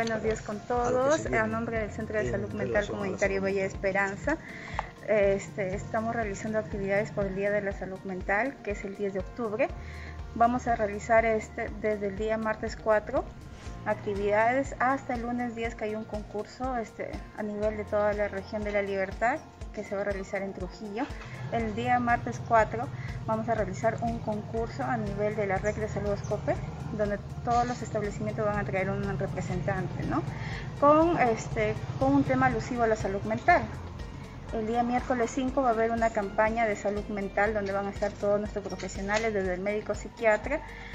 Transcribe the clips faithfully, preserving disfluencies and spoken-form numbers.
buenos días con todos. A nombre del Centro de Salud Mental Comunitario Valle de Esperanza, este, estamos realizando actividades por el Día de la Salud Mental, que es el diez de octubre. Vamos a realizar este, desde el día martes cuatro actividades hasta el lunes diez, que hay un concurso este, a nivel de toda la región de La Libertad, que se va a realizar en Trujillo. El día martes cuatro vamos a realizar un concurso a nivel de la red de salud Escope, donde todos los establecimientos van a traer un representante, ¿no? Con, este, con un tema alusivo a la salud mental. El día miércoles cinco va a haber una campaña de salud mental donde van a estar todos nuestros profesionales, desde el médico psiquiatra,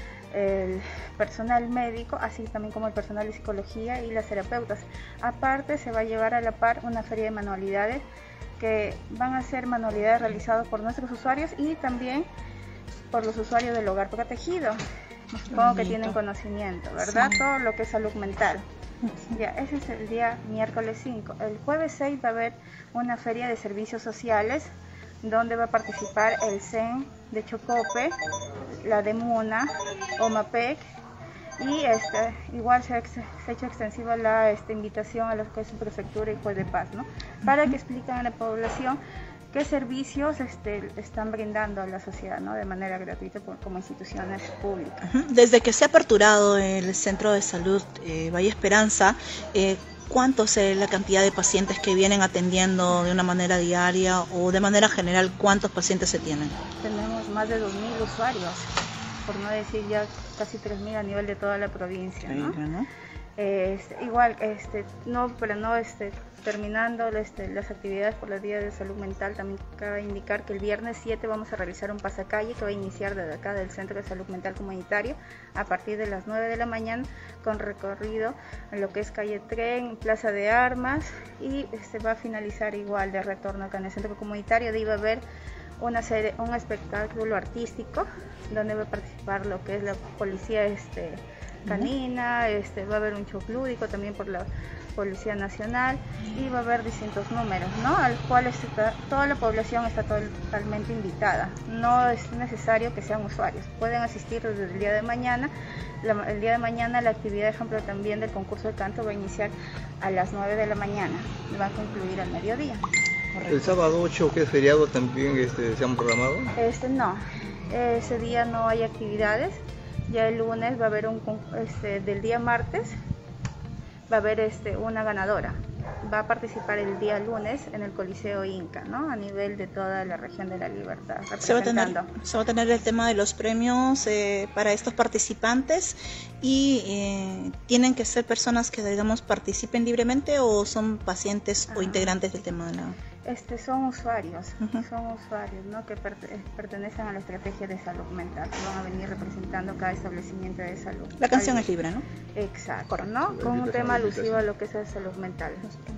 el personal médico, así también como el personal de psicología y las terapeutas. Aparte, se va a llevar a la par una feria de manualidades, que van a ser manualidades realizadas por nuestros usuarios y también por los usuarios del hogar protegido. Supongo que tienen conocimiento, ¿verdad? Sí. Todo lo que es salud mental. Sí. Ya, ese es el día miércoles cinco. El jueves seis va a haber una feria de servicios sociales donde va a participar el C E N de Chocope, la de Muna, OMAPEC, y este, igual se ha, se ha hecho extensiva la este, invitación a la que es su prefectura y juez de paz, ¿no? Para que expliquen a la población qué servicios este, están brindando a la sociedad, ¿no? De manera gratuita por, como instituciones públicas. Desde que se ha aperturado el Centro de Salud eh, Valle Esperanza, eh, ¿cuántos es la cantidad de pacientes que vienen atendiendo de una manera diaria o de manera general, cuántos pacientes se tienen? Tenemos más de dos mil usuarios, por no decir ya casi tres mil a nivel de toda la provincia, ¿no? ¿no? Eh, este, igual, este, no, pero no este, terminando este, las actividades por los días de salud mental, también cabe indicar que el viernes siete vamos a realizar un pasacalle que va a iniciar desde acá del Centro de Salud Mental Comunitario a partir de las nueve de la mañana, con recorrido en lo que es calle Tren, Plaza de Armas, y este, va a finalizar igual de retorno acá en el Centro Comunitario. De ahí va a haber una serie, un espectáculo artístico donde va a participar lo que es la policía este, canina, este, va a haber un show lúdico también por la Policía Nacional, y va a haber distintos números, ¿no? Al cual está, toda la población está totalmente invitada. No es necesario que sean usuarios, pueden asistir desde el día de mañana. La, el día de mañana la actividad, ejemplo, también del concurso de canto va a iniciar a las nueve de la mañana y va a concluir al mediodía. Correcto. ¿El sábado ocho, que es feriado, también este, se han programado? Este no, ese día no hay actividades. Ya el lunes va a haber un, este, del día martes, va a haber este, una ganadora. Va a participar el día lunes en el Coliseo Inca, ¿no? A nivel de toda la región de La Libertad. Se va a tener, se va a tener el tema de los premios eh, para estos participantes, y eh, tienen que ser personas que, digamos, participen libremente, o son pacientes Ajá. o integrantes del tema de la... Este, son usuarios, uh-huh. son usuarios, ¿no? Que perte- pertenecen a la estrategia de salud mental, que van a venir representando cada establecimiento de salud. La canción Ahí. es libre, ¿no? Exacto, ¿no? Con un tema alusivo a lo que es la salud mental.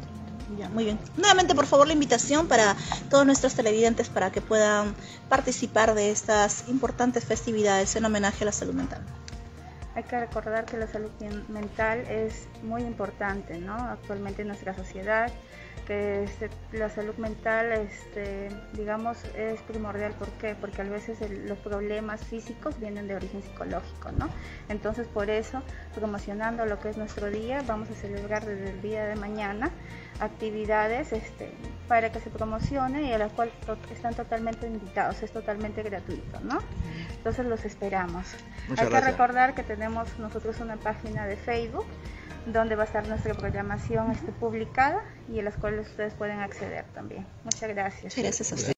Ya, muy bien. Nuevamente, por favor, la invitación para todos nuestros televidentes para que puedan participar de estas importantes festividades en homenaje a la salud mental. Hay que recordar que la salud mental es muy importante, ¿no? Actualmente en nuestra sociedad, que este, la salud mental, este, digamos, es primordial. ¿Por qué? Porque a veces el, los problemas físicos vienen de origen psicológico, ¿no? Entonces, por eso, promocionando lo que es nuestro día, vamos a celebrar desde el día de mañana actividades este, para que se promocione, y a las cuales to- están totalmente invitados, es totalmente gratuito, ¿no? Entonces los esperamos. Muchas Hay gracias. que recordar que tenemos nosotros una página de Facebook donde va a estar nuestra programación este, publicada, y a las cuales ustedes pueden acceder también. Muchas gracias. Gracias a usted.